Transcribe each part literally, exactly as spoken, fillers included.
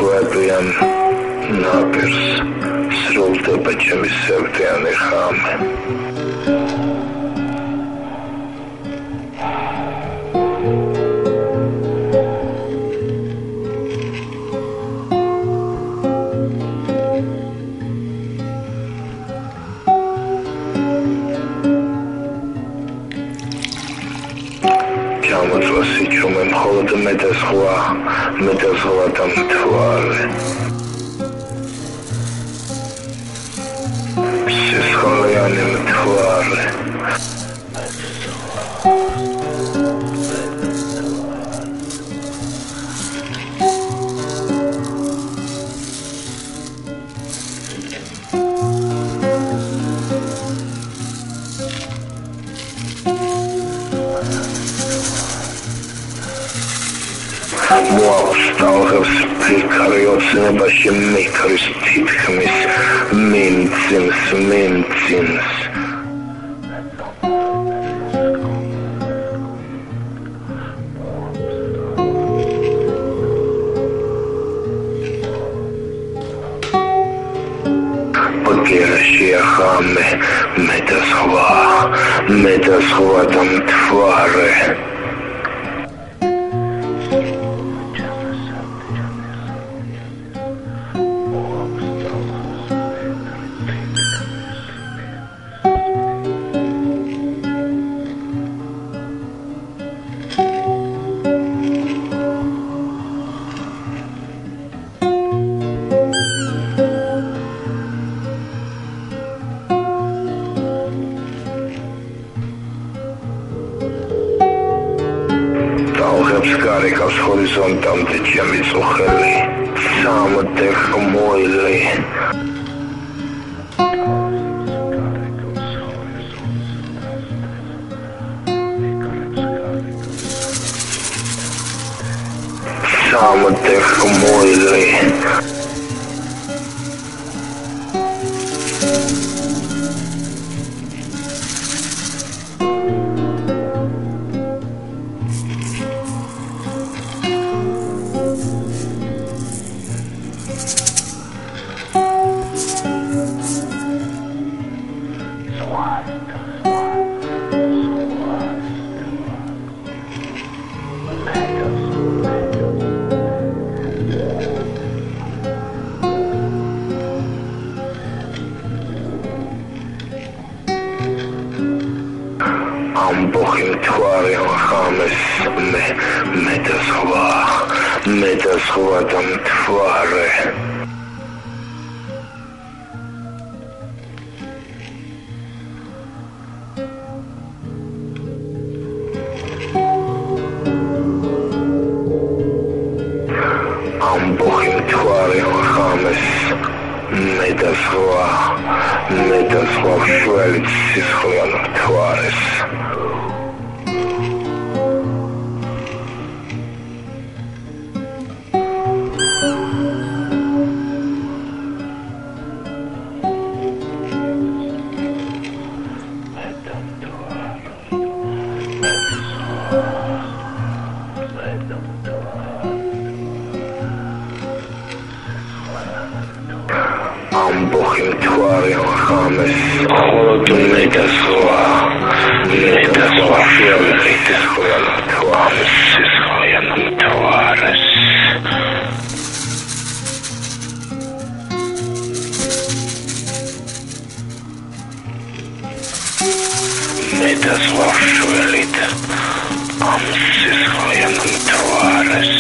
ხვედიან ნაპირს სრულდება ჩემი სევდიანი ხამი Sičume მხოლოდ მე და სხვა, მე და სხვა და მთვარე. სისხლიანი მთვარე. მოაქვს ტალღებს ფიქრი ოცნებაში მიქრის თითქმის მიმძიმს მიმძიმს ბგერაში ახამე მე და სხვა მე და სხვა და მთვარე გარეკავს ჰორიზონტამდე ჩემი წუხელი სამდე ხმოილი სამდე ხმოილი ამბოხი მთვარე ხამეს მე მე და სხვა მე და სხვა და მთვარე ამბოხი მთვარე ხამეს მე და სხვა მე და სხვა შველი სისხლიან მთვარეს ამბოხი მთვარე ხამეს მხოლოდ მე და სხვა მე და სხვა შველი სისხლიან მთვარეს სისხლიან მთვარეს მე და სხვა შველი ამ სისხლიან მთვარეს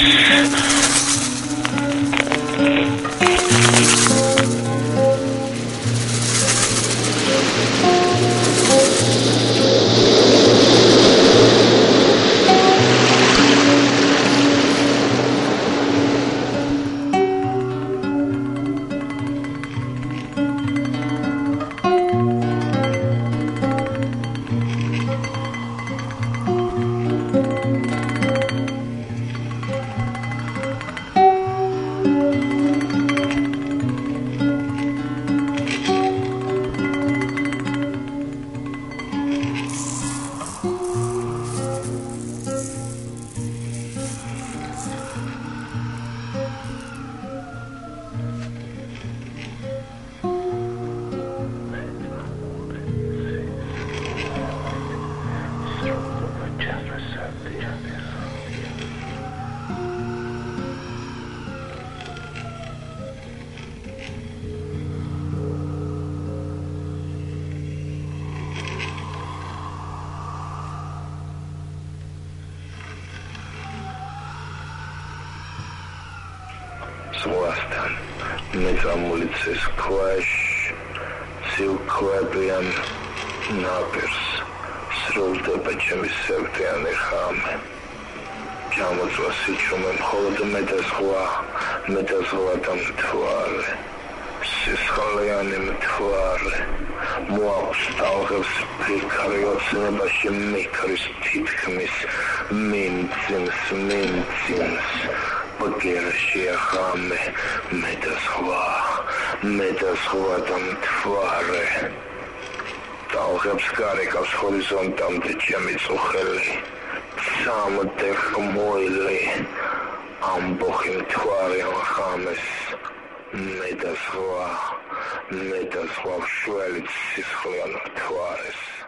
ზღვასთან მეწამული ცის ქვეშ ცივკვებიან ნაპირს სრულდება ჩემი სევდიანი ხამე ჩამოწვა სიჩუმე მხოლოდ მე და ზღვა მე და ზღვა და მთვარე სისხლიანი მთვარე მოაქვს ტალღებს ფიქრი ოცნებაში მიქრის თითქმის მინძინს მინძინს ბგერაში ახამე მე და ზღვა მე და ზღვა და მთვარე ტალღებს გარეკავს ჰორიზონტამდე ჩემი წუხელი სამოდე ხმოილი ამბოხი მთვარე ახამეს მე და ზღვა მე და ზღვა შველი სისხლიან მთვარეს